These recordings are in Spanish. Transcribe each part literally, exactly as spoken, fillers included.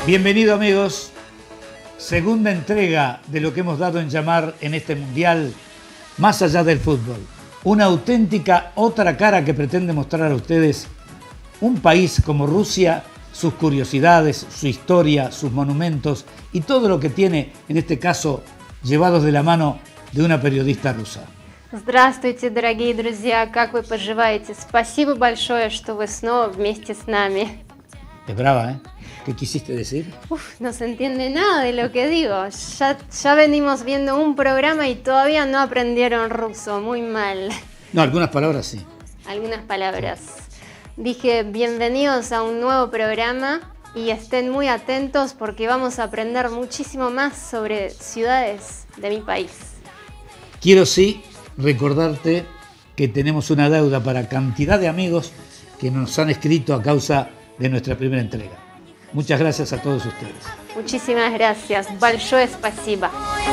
Bienvenido, amigos. Segunda entrega de lo que hemos dado en llamar en este mundial Más allá del fútbol. Una auténtica otra cara que pretende mostrar a ustedes un país como Rusia, sus curiosidades, su historia, sus monumentos y todo lo que tiene, en este caso, llevados de la mano de una periodista rusa. Здравствуйте, дорогие друзья, как вы поживаете? Спасибо большое, что вы снова вместе с нами. Es brava, ¿eh? ¿Qué quisiste decir? Uf, no se entiende nada de lo que digo. Ya, ya venimos viendo un programa y todavía no aprendieron ruso, muy mal. No, algunas palabras sí. Algunas palabras. Dije, bienvenidos a un nuevo programa y estén muy atentos porque vamos a aprender muchísimo más sobre ciudades de mi país. Quiero sí recordarte que tenemos una deuda para cantidad de amigos que nos han escrito a causa de nuestra primera entrega. Muchas gracias a todos ustedes. Muchísimas gracias. Большое спасибо.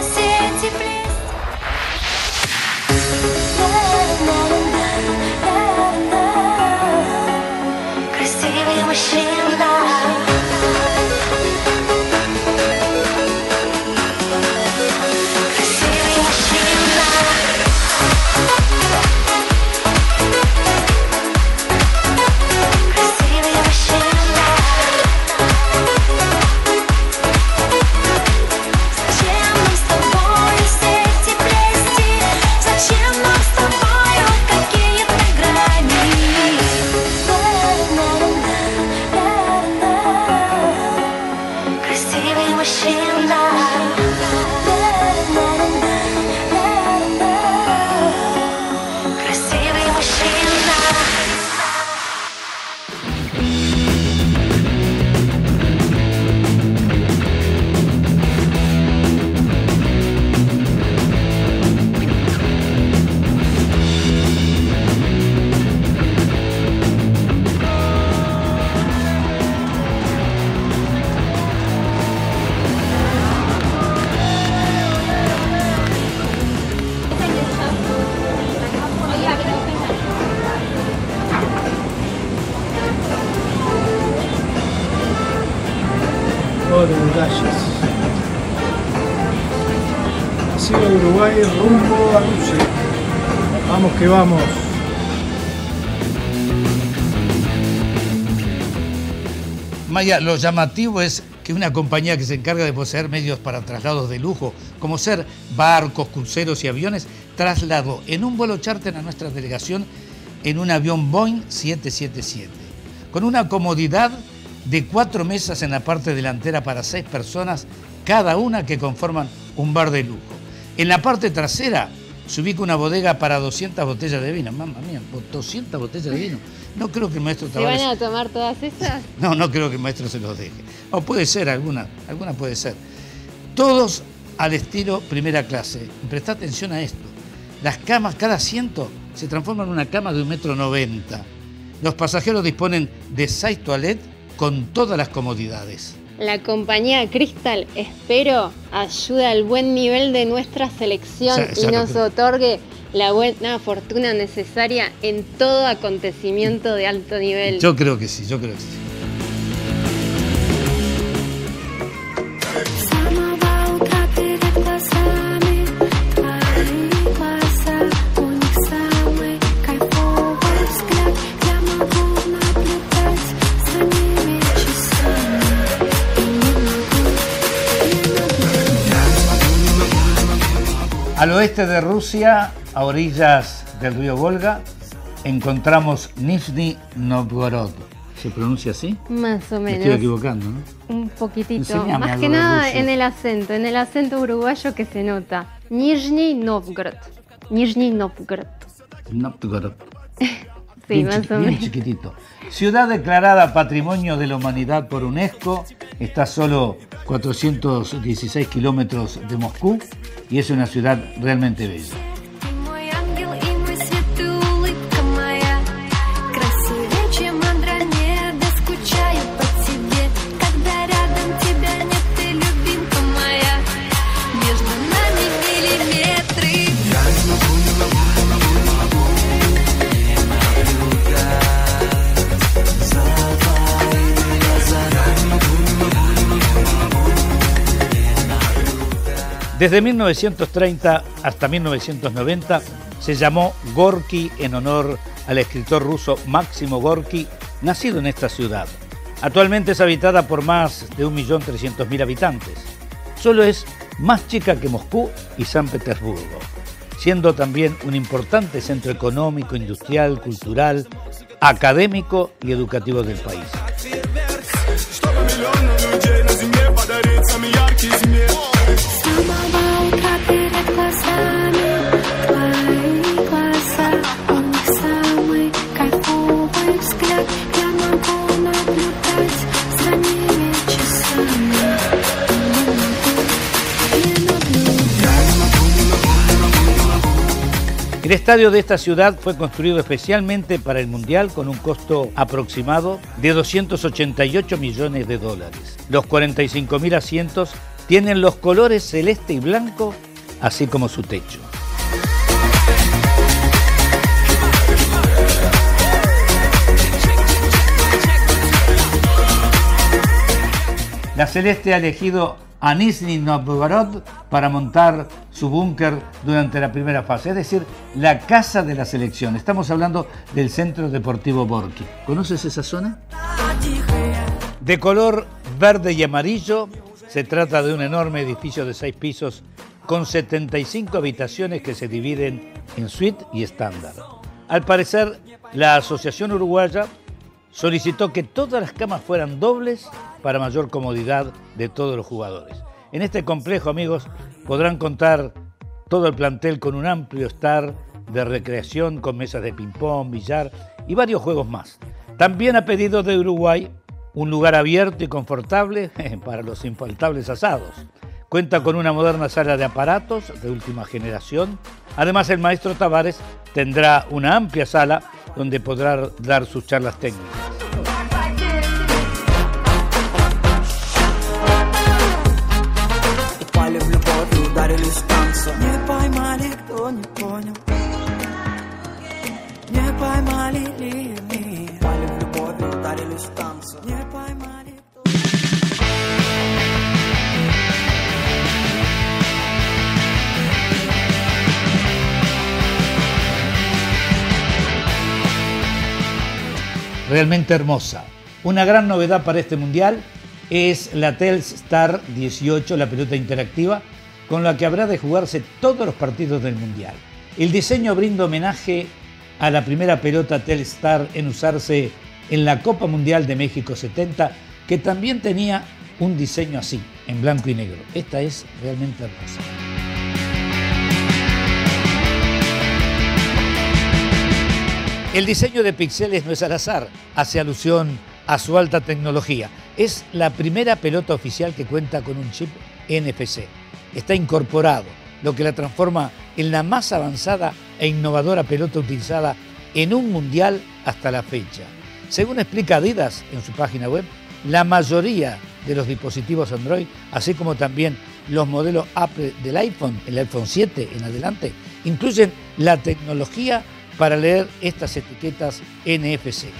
De murallas. Así va Uruguay rumbo a Rusia. Vamos que vamos. Maya, lo llamativo es que una compañía que se encarga de poseer medios para traslados de lujo, como ser barcos, cruceros y aviones, trasladó en un vuelo charter a nuestra delegación en un avión Boeing siete siete siete, con una comodidad de cuatro mesas en la parte delantera para seis personas, cada una que conforman un bar de lujo. En la parte trasera se ubica una bodega para doscientas botellas de vino. Mamma mía, doscientas botellas de vino. No creo que el maestro Tavares... ¿Se van a tomar todas esas? No, no creo que el maestro se los deje. O puede ser, alguna, alguna puede ser. Todos al estilo primera clase. Presta atención a esto. Las camas, cada asiento se transforma en una cama de un metro noventa. Los pasajeros disponen de seis toilettes con todas las comodidades. La compañía Crystal, espero, ayude al buen nivel de nuestra selección ya, ya y nos otorgue la buena fortuna necesaria en todo acontecimiento de alto nivel. Yo creo que sí, yo creo que sí. Al oeste de Rusia, a orillas del río Volga, encontramos Nizhny Novgorod. ¿Se pronuncia así? Más o menos. Me estoy equivocando, ¿no? Un poquitito. Enseñame Más algo que de nada Rusia. en el acento, en el acento uruguayo que se nota. Nizhny Novgorod. Nizhny Novgorod. Novgorod. Sí, bien más chiqui- o bien menos. chiquitito. Ciudad declarada Patrimonio de la Humanidad por UNESCO, está a solo cuatrocientos dieciséis kilómetros de Moscú y es una ciudad realmente bella. Desde mil novecientos treinta hasta mil novecientos noventa se llamó Gorki en honor al escritor ruso Máximo Gorki, nacido en esta ciudad. Actualmente es habitada por más de un millón trescientos mil habitantes. Solo es más chica que Moscú y San Petersburgo, siendo también un importante centro económico, industrial, cultural, académico y educativo del país. El estadio de esta ciudad fue construido especialmente para el Mundial con un costo aproximado de doscientos ochenta y ocho millones de dólares. Los cuarenta y cinco mil asientos tienen los colores celeste y blanco, así como su techo. La Celeste ha elegido a Nizhny Novgorod para montar su búnker durante la primera fase, es decir, la casa de la selección. Estamos hablando del Centro Deportivo Gorki. ¿Conoces esa zona? De color verde y amarillo, se trata de un enorme edificio de seis pisos con setenta y cinco habitaciones que se dividen en suite y estándar. Al parecer, la Asociación Uruguaya solicitó que todas las camas fueran dobles para mayor comodidad de todos los jugadores. En este complejo, amigos, podrán contar todo el plantel con un amplio estar de recreación con mesas de ping-pong, billar y varios juegos más. También ha pedido de Uruguay un lugar abierto y confortable para los infaltables asados. Cuenta con una moderna sala de aparatos de última generación. Además, el maestro Tavares tendrá una amplia sala donde podrá dar sus charlas técnicas. Realmente hermosa. Una gran novedad para este mundial es la Telstar dieciocho, la pelota interactiva, con la que habrá de jugarse todos los partidos del mundial. El diseño brinda homenaje a la primera pelota Telstar en usarse en la Copa Mundial de México setenta, que también tenía un diseño así, en blanco y negro. Esta es realmente hermosa. El diseño de píxeles no es al azar, hace alusión a su alta tecnología. Es la primera pelota oficial que cuenta con un chip N F C. Está incorporado, lo que la transforma en la más avanzada e innovadora pelota utilizada en un mundial hasta la fecha. Según explica Adidas en su página web, la mayoría de los dispositivos Android, así como también los modelos Apple del iPhone, el iPhone siete en adelante, incluyen la tecnología para leer estas etiquetas N F C.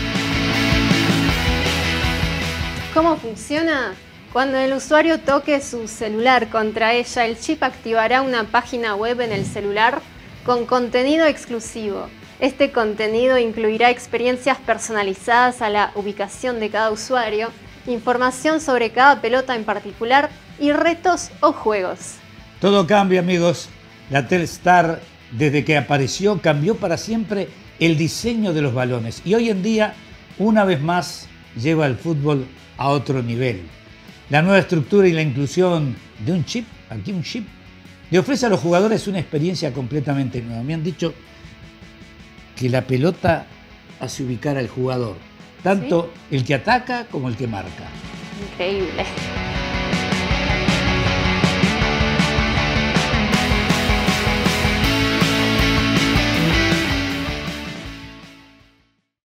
¿Cómo funciona? Cuando el usuario toque su celular contra ella, el chip activará una página web en el celular con contenido exclusivo. Este contenido incluirá experiencias personalizadas a la ubicación de cada usuario, información sobre cada pelota en particular y retos o juegos. Todo cambia, amigos. La Telstar, desde que apareció, cambió para siempre el diseño de los balones y hoy en día, una vez más, lleva el fútbol a otro nivel. La nueva estructura y la inclusión de un chip, aquí un chip, le ofrece a los jugadores una experiencia completamente nueva. Me han dicho que la pelota hace ubicar al jugador, tanto ¿sí? el que ataca como el que marca. Increíble.